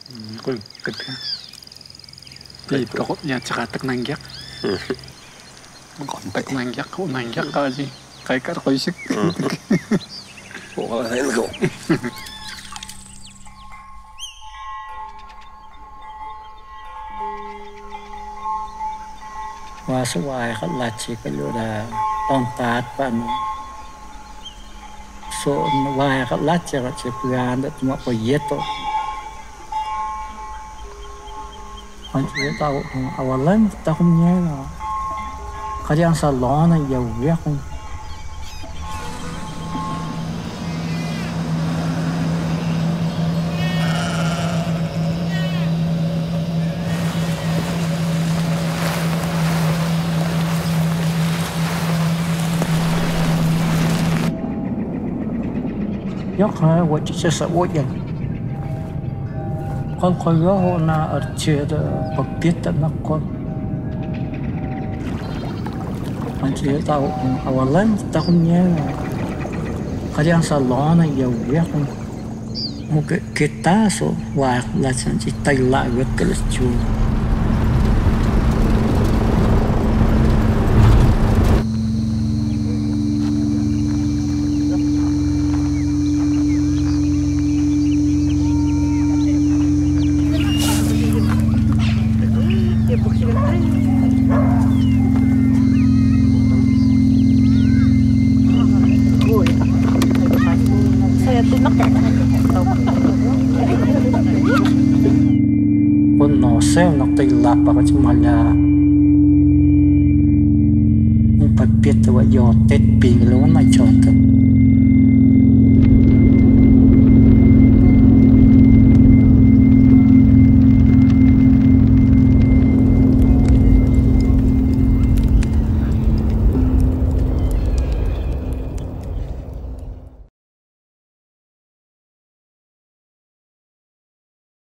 Kul ketka. Di perut nya ceratak nanggyak. Kontak nanggyak aja. Kayak kar koisik. Kok lain kok. Wasuai kat laci kalau dah tontat pan. So wai kat laci kat cepuan dah cuma proyekto. Anjir tahu awalan tahunnya lah. Kadang salon ya uyak. Yok ha, wajib sesuatu yang. Kalau na archer pagpita na kon. Anjir tahu awalan tahunnya. Kadang salon ya uyak. Mungkin kita so wah lasan cita ilah buat kelucu. Saya nak tayla para cumala pagpit wa yo tet ping lo na chota